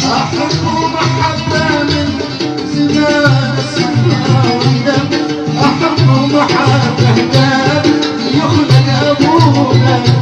أحب محبة من زمان الصفا والدم، أحب محبة دام يخلق أبونا